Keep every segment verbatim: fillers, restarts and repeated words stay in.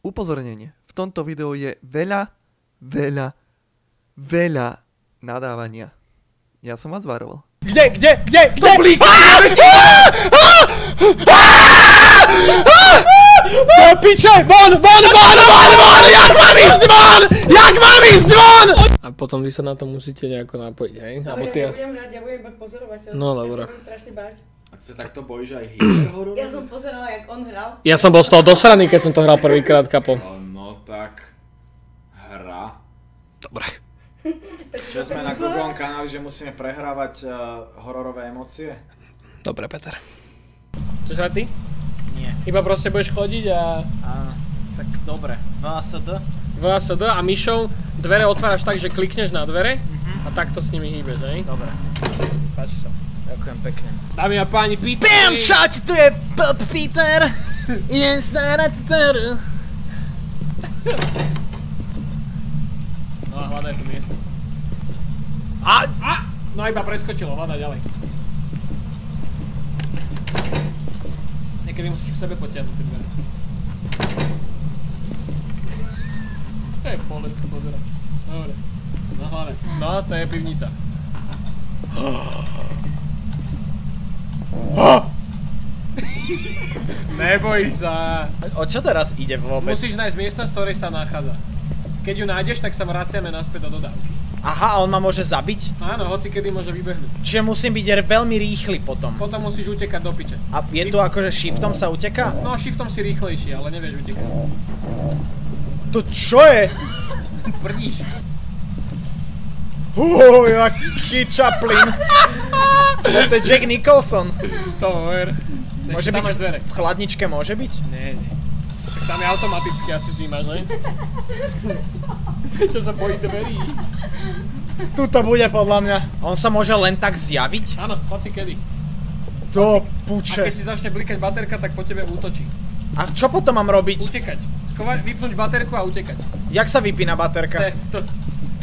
Upozornenie. V tomto videu je veľa, veľa, veľa nadávania. Ja som vás varoval. Kde, kde, kde, kde? Do piče, von, von, von, von, von, jak mám ísť von, jak mám ísť von? A potom vy sa na to musíte nejako napojiť, hej? No, Abo ja ty... nebudem hrať, ja budem iba pozorovateľ. No, dobré. Ja sa budem strašne báť. Ak sa takto bojíš aj hyper horor? Ja som pozerala, jak on hral. Ja som bol z toho dosraný, keď som to hral prvýkrát, kapo. No tak... Hra. Dobre. Čo sme na Google kanáli, že musíme prehrávať uh, hororové emócie? Dobre, Peter. Chceš hrať ty? Nie. Iba proste budeš chodiť a... Áno, tak dobre. V A S D? V A S D a myšou dvere otváraš tak, že klikneš na dvere a takto s nimi hýbeš, hej? Dobre. Páči sa. Ďakujem pekne. Dámy a páni, Peter! Bam, čač, tu je Peter! Idem sa na Twitter. No a hľadaj tú miestnosť. A, a! No iba preskočilo, hľadaj ďalej. Niekedy musíš k sebe potiahnuť tie dvere. To je bolest, pozerať. Dobre. No hľadaj. No, to je pivnica. Neboj sa. O čo teraz ide vôbec? Musíš nájsť miestnosť, v ktorej sa nachádza. Keď ju nájdeš, tak sa vraciame naspäť do dodávky. Aha, a on ma môže zabiť? Áno, hoci kedy môže vybehnúť. Čiže musím byť veľmi rýchly potom. Potom musíš utekať do piče. A je tu akože shiftom sa uteká? No, shiftom si rýchlejší, ale nevieš utekať. To čo je? Prdíš. Uuu, jaký Chaplin. To je Jack Nicholson. To ver. Môže byť v chladničke, môže byť? Nie, nie. Tak tam je automaticky asi zímaš, ne? Prečo sa bojí dverí? Tuto bude podľa mňa. On sa môže len tak zjaviť? Áno, hoci kedy. Do A puče. keď ti začne blikať baterka, tak po tebe útočí. A čo potom mám robiť? Utekať. Skovať, vypnúť baterku a utekať. Jak sa vypína baterka? T, t. T.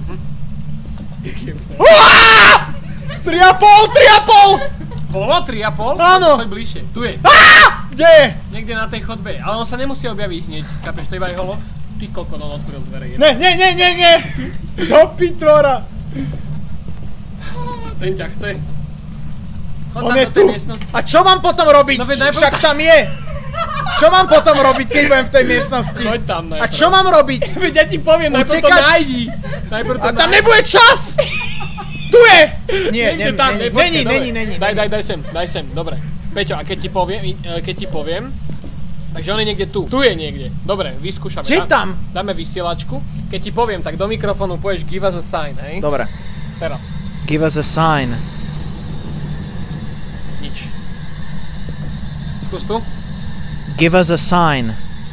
tri a pol, tri a pol! Bolo tri a pol? Áno. Choď bližšie. Tu je. Kde je? Niekde na tej chodbe. Ale on sa nemusí objaviť hneď. Chápeš, to iba je holo. Ty koľko on otvoril dvere. Je. Ne, ne, ne, ne, ne! Do pitvora! Ten ťa chce. Chod On tam je do tu! tej miestnosti. A čo mám potom robiť? No veď najprv Však tam- tam je! Čo mám potom robiť, keď budem v tej miestnosti? Choď tam najprv. A čo mám robiť? Veď ja ti poviem, najprv to Utekať? nájdi. Najprv to A tam nájdi. nebude čas! Tu je! Nie, Niekde nem, tam, není, ne, počkej, není, dobre. není, není. Daj, daj, daj sem, daj sem, dobre. Peťo, a keď ti poviem, e, keď ti poviem, takže on je niekde tu. Tu je niekde. Dobre, vyskúšame. Kde Dá- tam? Dáme vysielačku. Keď ti poviem, tak do mikrofónu povieš give us a sign, hej? Dobre. Teraz. Give us a sign. Nič. Skús tu. Give us a sign.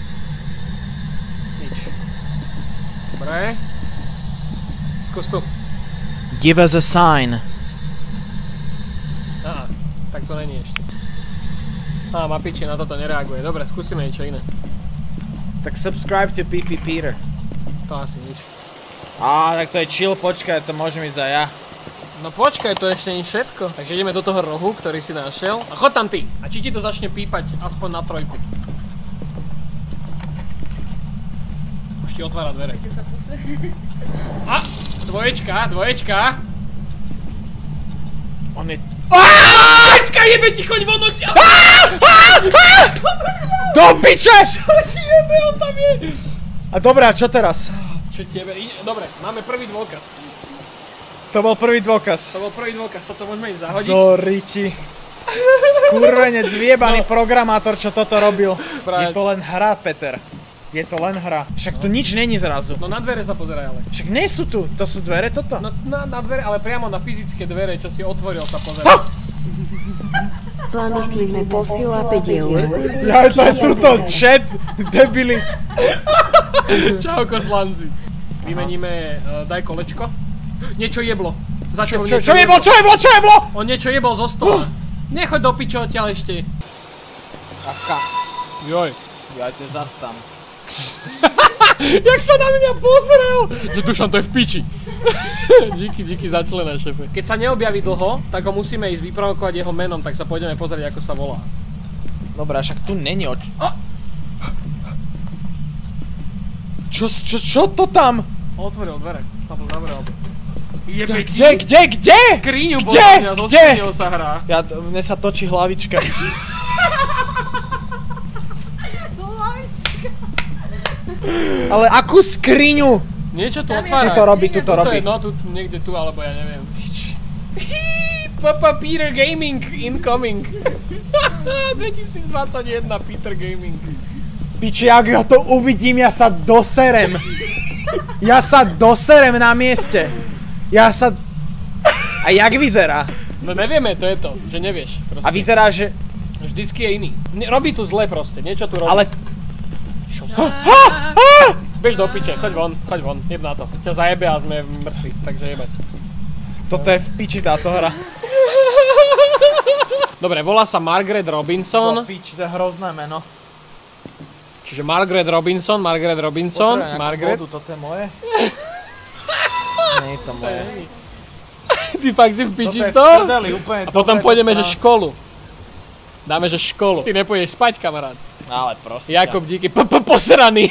Nič. Dobre. Skús tu. Give us a sign. Á, tak to není ešte. Á, má piči, na toto nereaguje. Dobre, skúsime niečo iné. Tak subscribe to P P Peter. To asi nič. Á, tak to je chill, počkaj, to môžem ísť aj ja. No počkaj, to ešte nie všetko. Takže ideme do toho rohu, ktorý si našiel. A chod tam ty. A či ti to začne pípať aspoň na trojku. Už ti otvára dvere. Kde sa puse? A! Dvoječka, dvoječka. On je... Dvoječka, jebe ti, choď von odtiaľ! Do piče! Čo ti jebe, on tam je! A dobré, a čo teraz? Čo ti jebe? Ide- Dobre, máme prvý dôkaz. To bol prvý dôkaz. To bol prvý dôkaz, toto môžeme im zahodiť. Do riči. Skurvenec, vyjebaný No. programátor, čo toto robil. Práve. Je to len hra, Peter. Je to len hra. Však tu nič není zrazu. No na dvere sa pozeraj ale. Však nie sú tu. To sú dvere toto? No na, na dvere, ale priamo na fyzické dvere, čo si otvoril sa pozeraj. Slaný slivne posiela päť eur. Ja, to je tuto, chat, debili. Čauko slanci. Vymeníme, uh, daj kolečko. Niečo jeblo. Za Čo, tebou čo, niečo čo jeblo, čo jeblo, čo jeblo? On niečo jebol zo stola. Nechoď do pičo odtiaľ ešte. Avka. Joj. Ja te zastam. Jak sa na mňa pozrel! Že Dušan, to je v piči. Díky, díky za člena, šefe. Keď sa neobjaví dlho, tak ho musíme ísť vyprovokovať jeho menom, tak sa pôjdeme pozrieť, ako sa volá. Dobrá, však tu není oč... Čo, čo, čo to tam? Otvoril dvere. Alebo zavrel. Jebe ti. Kde, kde, kde? Skriňu Kde? podľa mňa, so Kde? skriňou sa hrá. Ja, mne sa točí hlavička. Ale akú skriňu? Niečo tu otvára. Tu to robí, tu to robí. No tu, niekde tu, alebo ja neviem. Papa Peter Gaming incoming. dvetisícdvadsaťjeden Peter Gaming. Piči, ak ja to uvidím, ja sa doserem. Ja sa doserem na mieste. Ja sa... A jak vyzerá? No nevieme, to je to, že nevieš. Proste. A vyzerá, že... Vždycky je iný. Ne, robí tu zle proste, niečo tu robí. Ale... Ha, ha! Bež do piče, choď von, choď von, jeb na to. Ťa zajebe a sme mŕtvi, takže jebať. Toto je v piči táto hra. Dobre, volá sa Margaret Robinson. To piči, to je hrozné meno. Čiže Margaret Robinson, Margaret Robinson, Margaret. Vodu, toto je moje? Nie je to moje. Ty fakt si v piči z Toto je v toho? prdeli, úplne. A potom pôjdeme, že školu. Dáme, že školu. Ty nepôjdeš spať, kamarát. Ale proste. Jakob díky, posraný.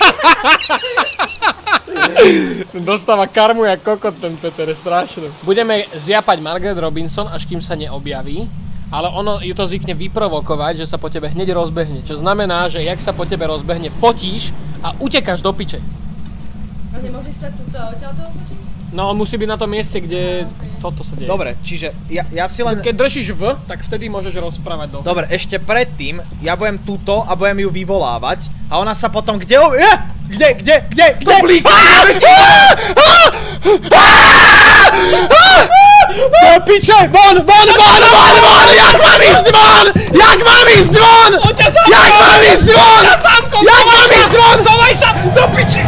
Dostáva karmu jak kokot ten Peter, je strašný. Budeme zjapať Margaret Robinson, až kým sa neobjaví. Ale ono ju to zvykne vyprovokovať, že sa po tebe hneď rozbehne. Čo znamená, že jak sa po tebe rozbehne, fotíš a utekáš do piče. A nemôžeš stať túto odtiaľ toho fotiť? No on musí byť na tom mieste, kde toto sa deje. Dobre, čiže ja, ja si len... Keď držíš V, tak vtedy môžeš rozprávať do. Dobre, ešte predtým, ja budem túto a budem ju vyvolávať a ona sa potom kde... O... Ja! Kde, kde, kde, kde? Doblík! Do piče! Von, von, von, von, von! Jak mám ísť von? Jak mám ísť von? Jak mám ísť von? Jak mám ísť von? Schovaj sa! Do piči!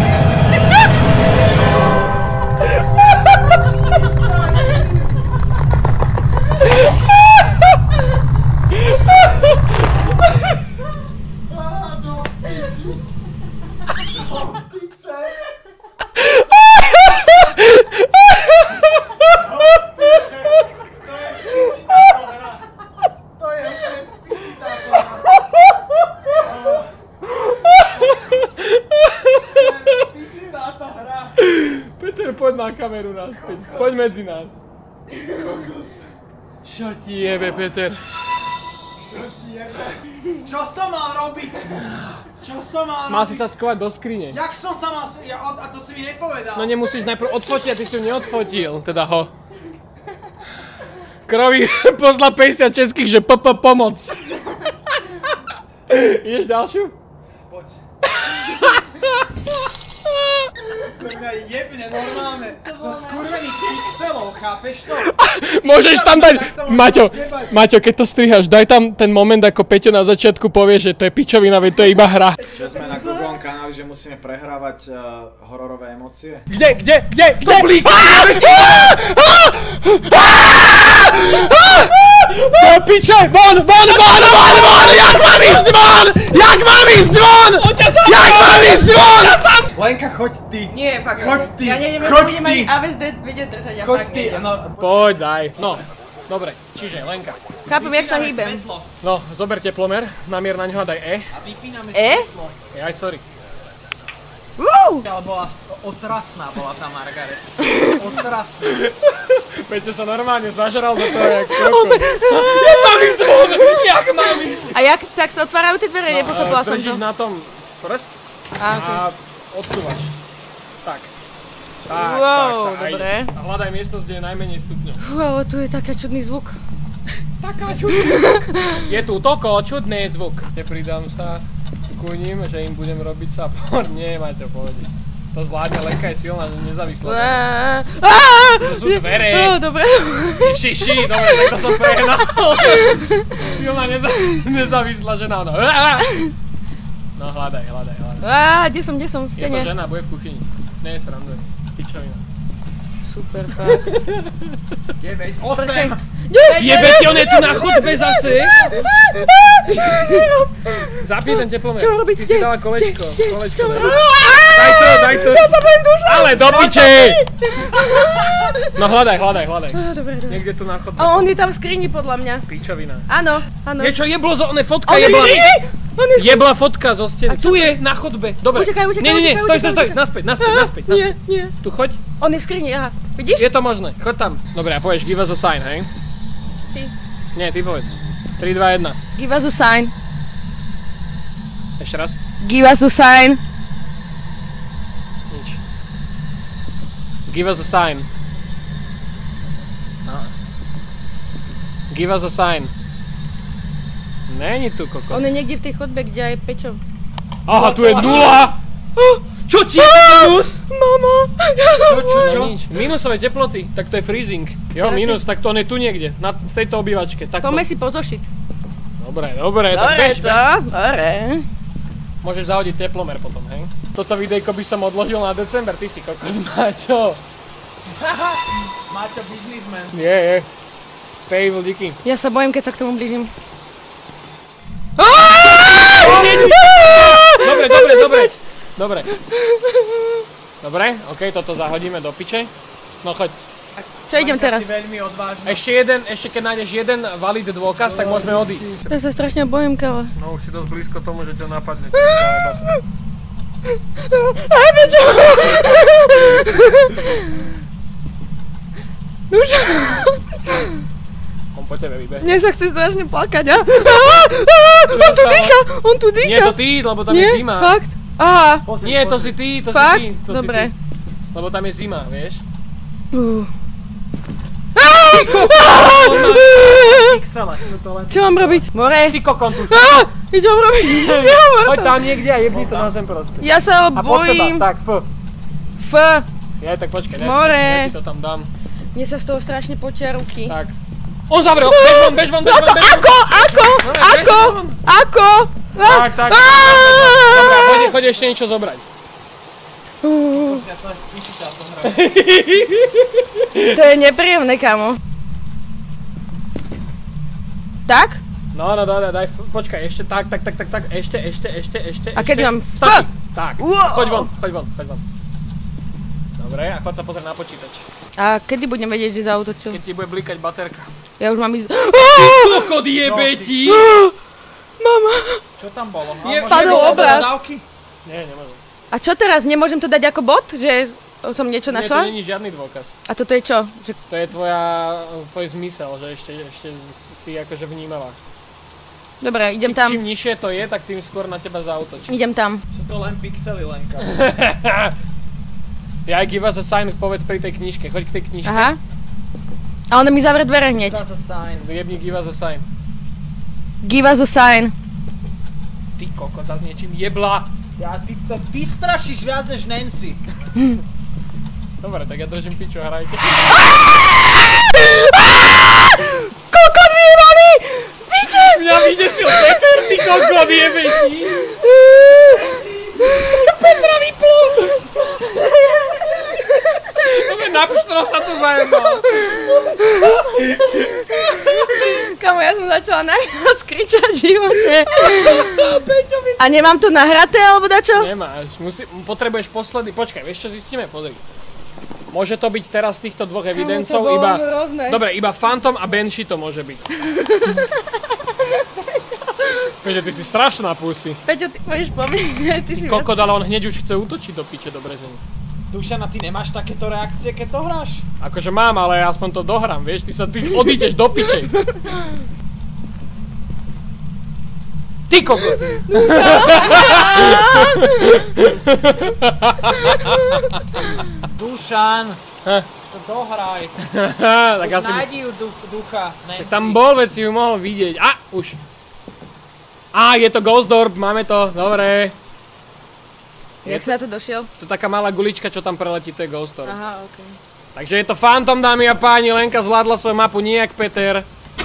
Peter, poď na kameru naspäť. Poď medzi nás. Čo ti jebe, Peter? Čo ti jebe? Čo som mal robiť? Čo som mal robiť? Mal si sa skovať do skrine. Jak som sa mal... Ja, a to si mi nepovedal. No nemusíš najprv odfotiť, ty si ju neodfotil. Teda ho. Krovi poslal päťdesiat českých, že p p pomoc. Ideš ďalšiu? Poď. To mňa jebne normálne. Zo skurvených pixelov, chápeš to? Môžeš tam dať... Maťo, Maťo, keď to strihaš, daj tam ten moment, ako Peťo na začiatku povie, že to je pičovina, veď to je iba hra. Čo sme na Google kanáli, že musíme prehrávať uh, hororové emócie? Kde, kde, kde, kde? Doblík! Do piče! Von, von, von, von, von! Jak mám ísť von? Jak mám ísť von? Jak mám ísť von? Lenka, choď ty. Nie, fakt. Choď ty. Ja neviem, Choď budem ty. ani á vé es dé vedieť držať, ja Choď fakt ty. neviem. No, Poď, daj. No, dobre, čiže Lenka. Chápem, jak sa hýbem. No, zober teplomer, namier na ňo a daj E. A vypíname E? svetlo. Aj, sorry. Woo! Ale bola otrasná, bola tá Margaret. Otrasná. Peťo sa normálne zažral do toho, jak kokos. Jak mám ísť von? Jak mám ísť? A jak sa, ak sa otvárajú tie dvere, nepochopila som to. Držíš na tom prst Á, okej. a odsúvaš. Tak. Tak, Wow, tak, tak. dobre. A hľadaj miestnosť, kde je najmenej stupňov. Fú, ale tu je taký čudný zvuk. Taká čudný zvuk. Je tu toko čudný zvuk. Nepridám sa ku ním, že im budem robiť support. Nie, Maťo, pohode. To zvládne, Lenka je silná, nezávislá. To sú dvere. Dobre. Ši, ši, dobre, tak to som prehnal. Silná, neza, nezávislá žena, no. No, hľadaj, hľadaj, hľadaj. Á, kde som, kde som? V Je to stene. žena, bude v kuchyni. Nie, srandujem. Pičovina. Super, fakt. deväť, osem. Jebe ti, on je tu na chodbe zase. Zapni ten teplomer. Čo robiť? Ty si Kde? dala kolečko. Kolečko daj. Á, Daj to, daj to. Ja sa budem dušať. Ale do piče! No hľadaj, hľadaj, hľadaj. Á, Dobre, dobre. Niekde tu na chodbe. A on je tam v skrini podľa mňa. Pičovina. Áno, áno. Niečo jeblo, zo, one fotka On je v jebla. skrini? Jebla fotka zo steny. Tu je, na chodbe. Dobre. Utekaj, utekaj, Nie, nie, nie, utekaj, stoj, stoj, utekaj, stoj. utekaj. Naspäť, naspäť, naspäť. Nie, naspäť. nie. Tu choď. On je v skrini, aha. Vidíš? Je to možné, choď tam. Dobre, a povieš, give us a sign, hej? Ty. Nie, ty povedz. tri, dva, jeden. Give us a sign. Ešte raz. Give us a sign. Nič. Give us a sign. Give us a sign. Není tu kokot. On je niekde v tej chodbe, kde aj Pečo. Aha, tu je nula! Čo ti je minus? Mama! Čo, čo, čo? Minusové teploty, tak to je freezing. Jo, Teraz minus, si- tak to on je tu niekde, na v tejto obývačke. Tak to... Poďme si pozošiť. Dobre, dobre, tak Dobre, bež, čo? bež. Dobre. Môžeš zahodiť teplomer potom, hej? Toto videjko by som odložil na december, ty si kokot. Maťo. Maťo biznismen. Je, je. Pejvil, díky. Ja sa bojím, keď sa k tomu blížim. Dobre, dobre, dobre. Dobre. Dobre, okej, toto zahodíme do piče. No choď. Čo idem teraz? Si veľmi odvážna. Ešte jeden, ešte keď nájdeš jeden valid dôkaz, tak môžeme odísť. Ja sa strašne bojím, káva. No už si dosť blízko tomu, že ťa napadne. Aj, Pečo! On po tebe vybehne. Mne sa chce strašne plakať, a? On tu dýcha! On tu dýcha! Nie je to ty, lebo tam je Nie? zima. Fakt? Aha. Nie, to si ty, to Fakt? si ty. To Dobre. Si ty. Lebo tam je zima, vieš? Uh. Pixele, sú to len Čo mám robiť? More? Ty kokon tu. Á! Čo mám robiť? Nehovor Poď to. tam niekde a jebni to na zem proste. Ja sa A poď seba, bojím. tak, f. F. Ja tak počkaj, ja, More. ja ti to tam dám. Mne sa z toho strašne potia ruky. Tak. On zavrel, bež von, bež von, bež von, bež von. Ako? Ako? Dobre, Ako? bež von. Ako? Tak, tak. Á! Dobre, choď, choď ešte niečo zobrať. Uh. To je nepríjemné, kamo. Tak? No, no, no, no, daj, f- počkaj, ešte tak, tak, tak, tak, tak, ešte, ešte, ešte, ešte, A kedy ešte. mám F? Stačí. Tak, Wow. choď von, choď von, choď von. Dobre, a choď sa pozrieť na počítač. A kedy budem vedieť, že zautočil? Keď ti bude blikať baterka. Ja už mám ísť... Kokot jebe ti! Mama! Čo tam bolo? Je- Padol Nebolo obraz. Dodávky? Nie, nemôžem. A čo teraz? Nemôžem to dať ako bot? Že som niečo Nie, to našla? není žiadny dôkaz. A toto je čo? Že... To je tvoja, tvoj zmysel, že ešte, ešte si akože vnímala. Dobre, idem Či- tam. Čím nižšie to je, tak tým skôr na teba zautočí. Idem tam. Sú to len pixely, Lenka. Ja give us a sign, povedz pri tej knižke, choď k tej knižke. Aha. A ona mi zavre dvere hneď. That's a sign. Jebni give us a sign. Give us a sign. Ty kokot, zas niečím jebla. Ja, ty, to, ty strašíš viac než Nancy. Dobre, tak ja držím piču a hrajte. Kokot vyjebaný! Piče! Mňa vydesil Peter, ty kokot jebe ti. Petra vyplo. Dobre, na pštro sa to zajebalo. Kamo, ja som začala najviac kričať v živote. A nemám to nahraté, alebo dačo? Nemáš, musí, potrebuješ posledný, počkaj, vieš čo zistíme? Pozri. Môže to byť teraz z týchto dvoch evidencov bolo iba... hrozné. Dobre, iba Phantom a Banshee to môže byť. Peťo, ty si strašná pusy. Peťo, ty môžeš pomýliť, ty si viac... Kokot, ale on hneď už chce útočiť do piče do brezení. Dušana, ty nemáš takéto reakcie, keď to hráš? Akože mám, ale aspoň to dohrám, vieš, ty sa ty odídeš do piče. Ty kokot! Dušan, Heh. to dohraj. Tak Už asi... nájdi ju du- ducha, Nancy. Tak tam bol, veď si ju mohol vidieť. A, už. Á, je to Ghost Orb, máme to, dobre. Jak si na to došiel? To je taká malá gulička, čo tam preletí, to je Ghost Orb. Aha, okej. Takže je to Phantom, dámy a páni, Lenka zvládla svoju mapu, nijak Peter.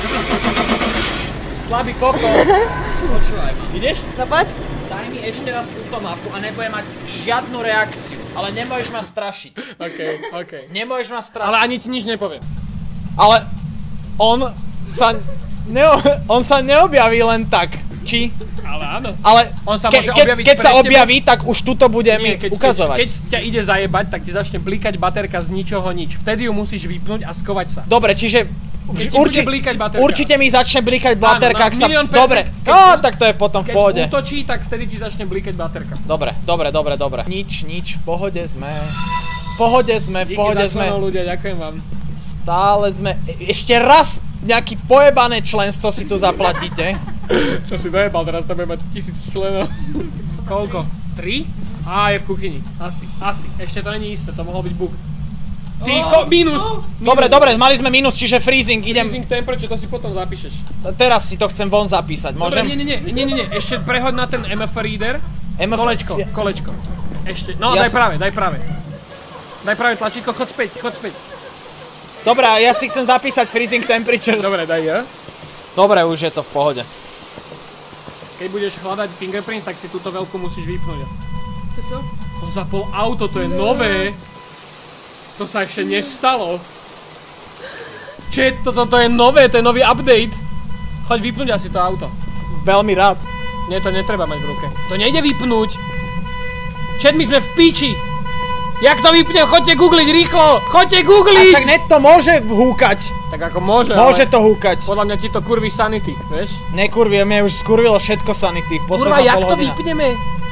Slabý koko. Počúvaj ma. Ideš? No poď. Daj mi ešte raz túto mapu a nebudem mať žiadnu reakciu. Ale nemôžeš ma strašiť. OK, OK. Nemôžeš ma strašiť. Ale ani ti nič nepoviem. Ale on sa, neo, on sa neobjaví len tak, či? Ale áno. Ale On sa ke, môže keď, objaviť keď sa pred tebou. objaví, tak už tuto bude mi keď, ukazovať. Keď, keď ťa ide zajebať, tak ti začne blikať baterka z ničoho nič. Vtedy ju musíš vypnúť a skovať sa. Dobre, čiže Keď ti bude blíkať baterka. Určite mi začne blíkať baterka, ak sa... milión Dobre, percent, no tak to je potom v pohode. Keď útočí, tak vtedy ti začne blíkať baterka. Dobre, dobre, dobre, dobre. Nič, nič, v pohode sme. V pohode sme, v pohode sme. Díky za členov ľudia, ďakujem vám. Stále sme... E ešte raz nejaký pojebané členstvo si tu zaplatíte. Čo si dojebal, teraz tam bude mať tisíc členov. Koľko? Tri? Á, je v kuchyni. Asi, asi. Ešte to není isté, to mohol byť bug. Ty, ko, minus! Dobre, dobre, mali sme minus, čiže freezing, idem... Freezing temperature, to si potom zapíšeš. Teraz si to chcem von zapísať, môžem? Dobre, nie, nie, nie, nie, nie, ešte prehoď na ten em ef reader. Kolečko, kolečko. Ešte, no daj práve, daj práve. Daj práve tlačítko, chod späť, chod späť. Dobre, ja si chcem zapísať freezing temperatures. Dobre, daj ja. Dobre, už je to v pohode. Keď budeš hľadať fingerprints, tak si túto veľkú musíš vypnúť. To čo? To zapol auto, to je nové. To sa ešte nestalo. Chat, toto to je nové, to je nový update. Choď vypnúť asi to auto. Veľmi rád. Nie, to netreba mať v ruke. To nejde vypnúť. Chat, my sme v piči. Jak to vypne? Choďte googliť rýchlo! Choďte googliť! A však net to môže húkať. Tak ako môže, Môže ale to húkať. podľa mňa ti to kurví sanity, vieš? Nekurví, mňa už skurvilo všetko sanity. Kurva, Posledná jak to polhodina. vypneme?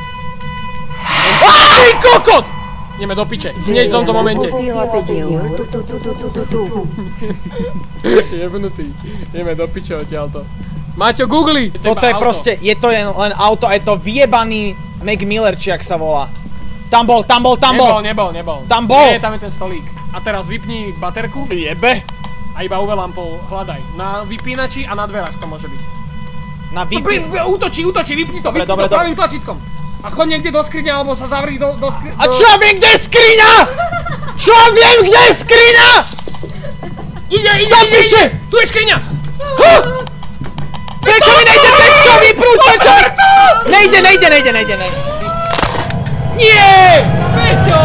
Ty kokot! Ideme do piče, hneď v tomto momente. Posiela päť eur. Tu, tu, tu, tu, tu, tu, tu. Jebnutý. Ideme do piče odtiaľto. Maťo, googli! Toto je proste, je to len, len auto a je to vyjebaný Mac Miller, či jak sa volá. Tam bol, tam bol, tam bol! Nebol, nebol, nebol. Tam bol! Nie, tam je ten stolík. A teraz vypni baterku Jebe! a iba ú vé lampou hľadaj. Na vypínači a na dverách to môže byť. Na No, vypí... útočí, útočí, vypni to, Dobre, vypni dobre, to dobre. pravým tlačítkom. A choď niekde do skrine, alebo sa zavri do, do skrine. A čo ja viem, kde je skriňa?! Čo ja viem, kde je skriňa?! Ide, ide, Do ide, piče! ide! Tu je skriňa! Huh! Prečo mi nejde pečko vyprúť, prečo mi... Nejde, nejde, nejde, nejde, nejde. Nie! Peťo!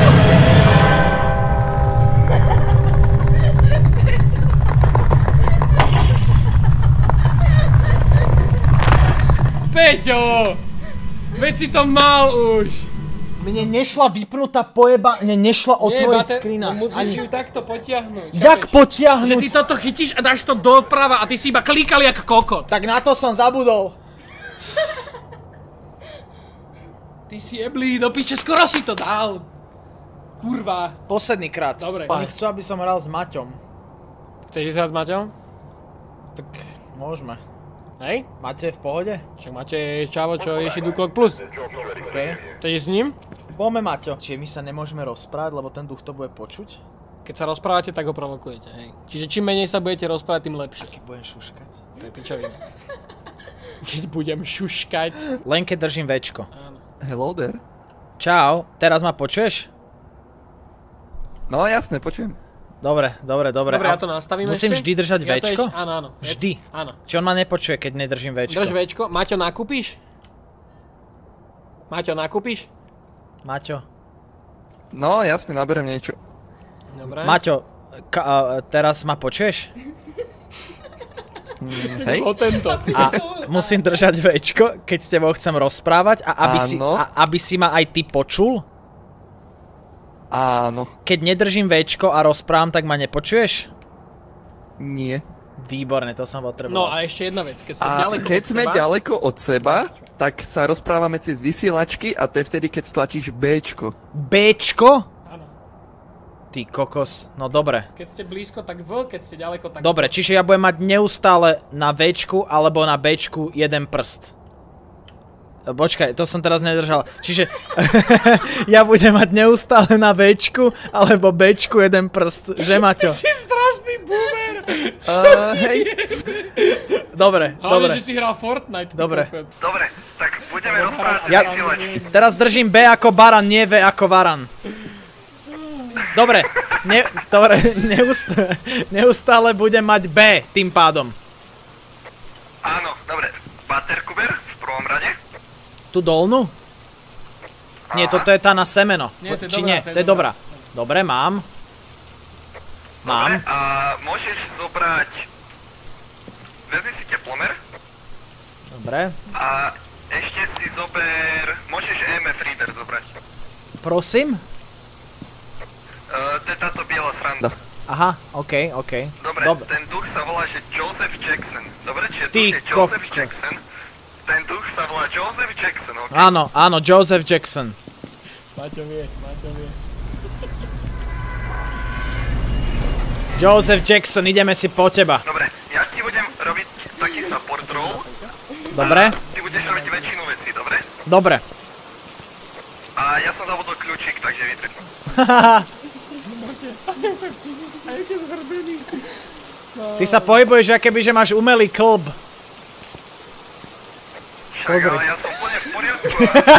Peťo! Veď si to mal už! Mne nešla vypnutá pojeba... Mne nešla otvoriť skrina. Musíš ju takto potiahnuť. Jak Že potiahnuť? ty toto chytíš a dáš to doprava a ty si iba klikal jak kokot. Tak na to som zabudol. Ty si jeblý, do piče, skoro si to dal. Kurva. Posledný krát. Dobre. Oni chcú, aby som hral s Maťom. Chceš ísť hrať s Maťom? Tak môžeme. Hej? Máte v pohode? Však máte čavo, čo rieši Duklok Plus. OK. Chceš ísť s ním? Poďme, Maťo. Čiže my sa nemôžeme rozprávať, lebo ten duch to bude počuť? Keď sa rozprávate, tak ho provokujete, hej. Čiže čím menej sa budete rozprávať, tým lepšie. Keď budem šuškať. To je pičovina. Keď budem šuškať. Len keď držím Včko. Áno. Hello there. Čau, teraz ma počuješ? No jasne, počujem. Dobre, dobre, dobre. Dobre, ja to nastavím Musím ešte. vždy držať Ja to Včko? ešte- Áno, áno. Je- Vždy? Áno. Či on ma nepočuje, keď nedržím Včko? Drž Včko. Maťo, nakúpiš? Maťo, nakúpiš? Maťo. No jasne, naberem niečo. Dobre. Maťo, ka, a, teraz ma počuješ? Mm, hej? O tento. A musím držať Včko, keď s tebou chcem rozprávať a aby, si, Áno. a aby si ma aj ty počul? Áno. Keď nedržím Včko a rozprávam, tak ma nepočuješ? Nie. Výborne, to som No potreboval. a ešte jedna vec, keď ste A ďaleko keď od sme seba, ďaleko od seba, tak sa rozprávame cez vysielačky a to je vtedy, keď stlačíš Bčko. Bčko? Áno. Ty kokos, no dobre. Keď ste blízko, tak V, keď ste ďaleko, tak Dobre, čiže ja budem mať neustále na Včku alebo na Bčku jeden prst. Počkaj, to som teraz nedržal. Čiže ja budem mať neustále na Včku alebo Bčku jeden prst. Že, Maťo? Si strašný boomer! Uh, hej. Dobre, Hlavne, dobre. že si hral Fortnite. ty Dobre. kokot. Dobre, tak budeme rozprávať Ja teraz držím B ako baran, nie V ako varan. Dobre, ne, dobre, neustále, neustále budem mať B tým pádom. Áno, dobre. Baterku ber v prvom rade. Tu dolnú? Nie, toto je tá na semeno. Nie, to je Či dobrá, nie? to je To je dobrá. Dobre, mám. Mám. Dobre, a môžeš zobrať... Vezmi si teplomer Dobre. a ešte si zober... Môžeš em ef reader zobrať. Prosím? Uh, to je táto biela sranda. Aha, okej, okej. Dobre, Dobre. ten duch sa volá, že Joseph Jackson. Dobre, čiže Ty duch je Joseph kokos. Jackson. Ten duch sa volá Joseph Jackson, ok? Áno, áno, Joseph Jackson. Maťo vie, Maťo vie. Joseph Jackson, ideme si po teba. Dobre, ja ti budem robiť taký support role. Dobre? Ty budeš robiť väčšinu vecí, dobre? Dobre. A ja som zabudol kľúčik, takže vytrknem. Ty sa pohybuješ, aké by, že máš umelý klb. Však, Pozri. ale ja som úplne v poriadku.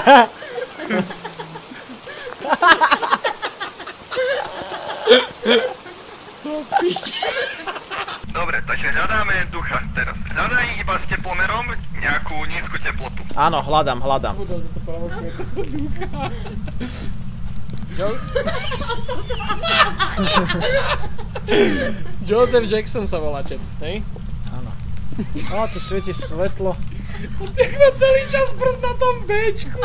Dobre, takže hľadáme ducha teraz. Hľadaj iba s teplomerom nejakú nízku teplotu. Áno, hľadám, hľadám. Budol, že to provokuje toho ducha. Jo- Joseph Jackson sa volá chat, hej? Áno. Ó, tu svieti svetlo. On tak má celý čas prst na tom béčku.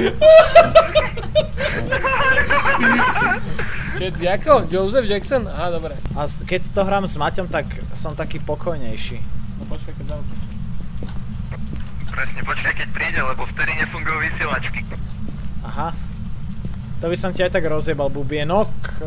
Chat, ako? Joseph Jackson? Aha, dobre. A s- keď to hrám s Maťom, tak som taký pokojnejší. No počkaj, keď zaučíš. Presne, počkaj, keď príde, lebo vtedy nefungujú vysielačky. Aha. To by som ti aj tak rozjebal, bubienok.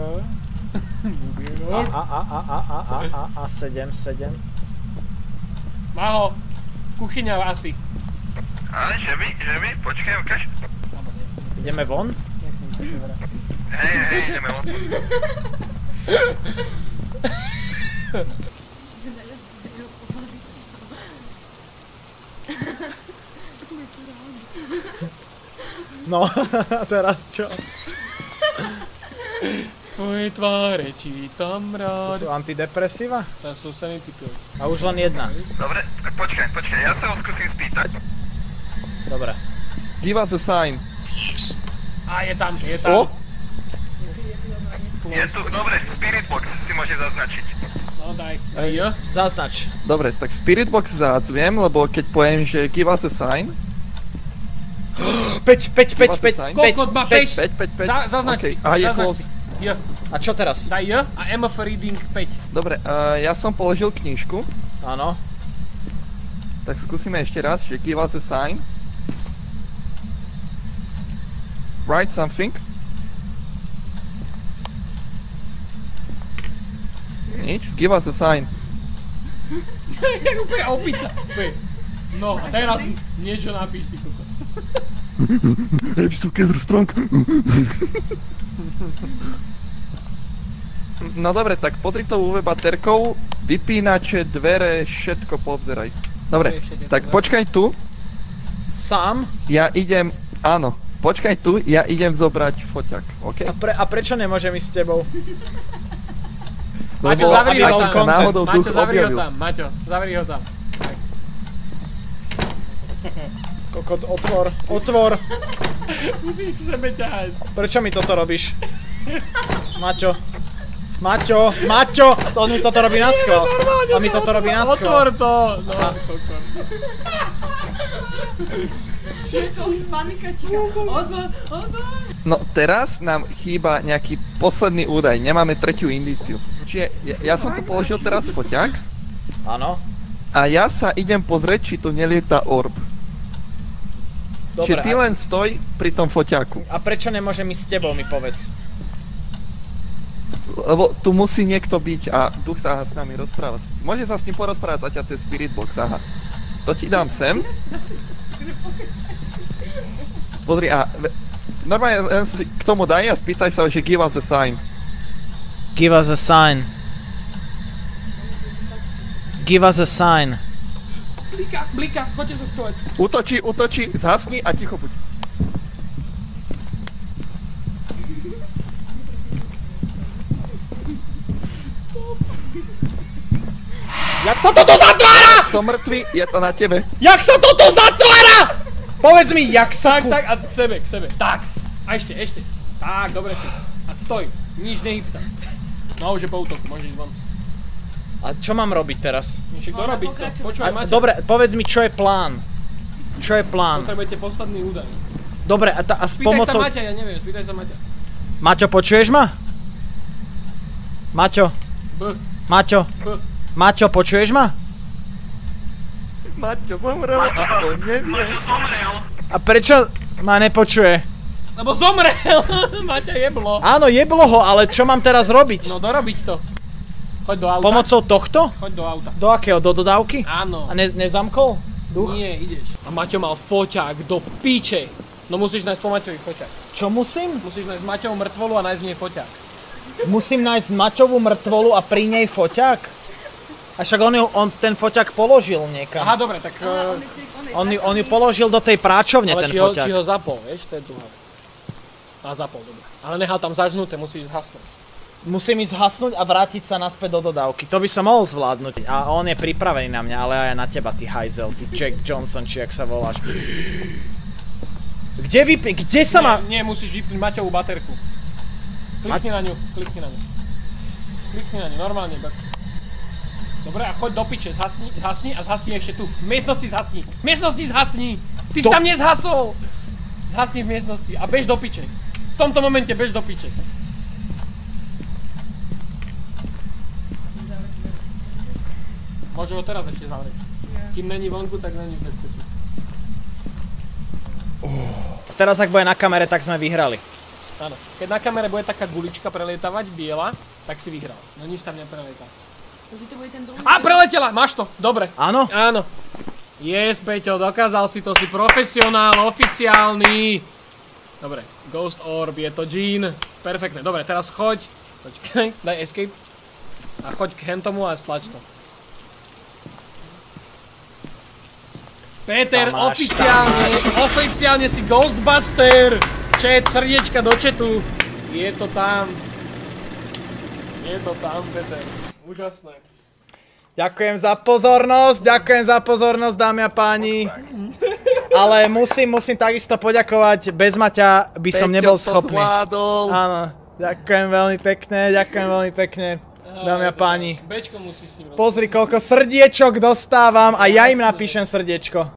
A, a, a, a, a, a, a, a, a, sedem, sedem. Má ho. Kuchyňa asi. A, že by, že by, počkaj, ukáž. Alebo nie. Ideme von? Nie s ním také vrá. Hej, hej, ideme von. No, teraz čo? Z tvojej tváre čítam To rád. sú antidepresíva? To sú sanity pills. A už len jedna. Dobre, počkaj, počkaj, ja sa ho skúsim spýtať. Dobre. Give us a sign. A je tam, je O! tam. Je tu, dobre, Spirit Box si môže zaznačiť. No daj. Daj jo. Zaznač. Dobre, tak Spirit Box zahadzujem, lebo keď poviem, že give us a sign, päť, päť, päť, päť, Sign. päť, Kokot má päť. päť. päť, päť, päť. Za, zaznač OK, si. a je zaznač close. si. J. A čo teraz? Daj J a M of reading päť. Dobre, uh, ja som položil knižku, Áno. tak skúsime ešte raz, že give us a sign. Write something. Nič, give us a sign. Jak úplne opica. Úplne. No a teraz niečo napíš, ty koko. Hey, bist du Kedro Strong? No dobre, tak pozri to ú vé baterkou, vypínače, dvere, všetko poobzeraj. Dobre, tak počkaj tu, Sám? ja idem, áno, počkaj tu, ja idem zobrať foťak, OK? A, pre, a prečo nemôžem ísť s tebou? Maťo, Lebo zavri aby ho sa tam. náhodou duch Maťo, zavri ho objavil. tam. Maťo, zavri ho tam. Tak. Kokot, otvor, otvor. Musíš k sebe ťahať. Prečo mi toto robíš? Maťo. Maťo, Maťo! To mi toto robí na schvál. A mi toto robí na Otvor schvál. to. No, kokor. Panika ticha. Odvor, odvor. No teraz nám chýba nejaký posledný údaj, nemáme tretiu indíciu. Čiže ja, ja som tu položil teraz foťak Áno. a ja sa idem pozrieť, či tu nelieta orb. Dobre, Čiže ty a, len stoj pri tom foťaku. a prečo nemôžem ísť s tebou, mi povedz. Lebo tu musí niekto byť a duch sa s nami rozprávať. Môže sa s ním porozprávať zatiaľ cez Spirit Box, aha. To ti dám sem. Pozri a... ve- Normálne len si k tomu daj a spýtaj sa, že give us a sign. Give us a sign. Give us a sign. Blika, blika, choďte sa skovať. Útočí, útočí, zhasni a ticho buď. Jak sa toto zatvára? Som mŕtvy, je to na tebe. Jak sa toto zatvára? Povedz mi, jak sa... Tak, ku- tak, a k sebe, k sebe. Tak. A ešte, ešte. Tak, dobre si. A stoj. Nič nehyb sa. No už je po útoku, môžeš ísť von. A čo mám robiť teraz? Ešte kto robiť to? Počúvaj, A, Maťo. dobre, povedz mi, čo je plán. Čo je plán? Potrebujete posledný údaj. Dobre, a, ta, a s Spýtaj pomocou... sa Maťa, ja neviem, spýtaj sa Maťa. Maťo, počuješ ma? Maťo, B, Maťo, B. Maťo, počuješ ma? Maťo zomrel, alebo neviem. Maťo zomrel. A prečo ma nepočuje? Lebo zomrel, Maťa jeblo. Áno, jeblo ho, ale čo mám teraz robiť? No dorobiť to. Choď do auta. Pomocou tohto? Choď do auta. Do akého? Do dodávky? Áno. A ne, nezamkol? Duch? Nie, ideš. A Maťo mal foťák do píče. No musíš nájsť po Maťovi foťák. Čo musím? Musíš nájsť Maťovú mŕtvolu a nájsť v nej foťák. Musím nájsť Maťovú mŕtvolu a pri nej foťák? A však on, ju, on ten foťák položil niekam. Aha, dobre, tak... Uh, On, ju- on ju položil do tej práčovne, ale ten či ho, foťák. či ho zapol, vieš, to je druhá vec. A zapol, dobre. Ale nechal tam zažnuté, musíš zhasnúť. Musím ísť zhasnúť a vrátiť sa naspäť do dodávky. To by som mohol zvládnuť. A on je pripravený na mňa, ale aj na teba, ty hajzel, ty Jack Johnson, či jak sa voláš. Kde vypni... Kde sa má... Nie, nie, musíš vypnúť Maťovú baterku. Klikni na ňu, klikni na ňu. Klikni na ňu, normálne, tak. Dobre, a choď do piče, zhasni, zhasni a zhasni ešte tu. V miestnosti zhasni. V miestnosti zhasni! Ty si Do... tam nezhasol! Zhasni v miestnosti a bež do piče. V tomto momente bež do piče. Môže ho teraz ešte zavrieť. Kým není vonku, tak není v bezpečí. Teraz ak bude na kamere, tak sme vyhrali. Áno. Keď na kamere bude taká gulička prelietavať, biela, tak si vyhral. No nič tam neprelietá. Á, preletela! Máš to! Dobre. Áno? Áno. Yes, Peťo, dokázal si to, si profesionál, oficiálny. Dobre, Ghost Orb, je to Jean. Perfektne, dobre, teraz choď. Počkaj, daj escape. A choď k hentomu a stlač to. Peter, Tam máš, oficiálne, oficiálne si Ghostbuster. Chat, srdiečka do chatu. Je to tam. Je to tam, Peter. Úžasné. Ďakujem za pozornosť, ďakujem za pozornosť, dámy a páni. Ale musím, musím takisto poďakovať, bez Maťa by som nebol schopný. Áno, ďakujem veľmi pekne, ďakujem veľmi pekne, dámy a páni. Bečko musí s ním rozprávať. Pozri, koľko srdiečok dostávam a ja im napíšem srdiečko.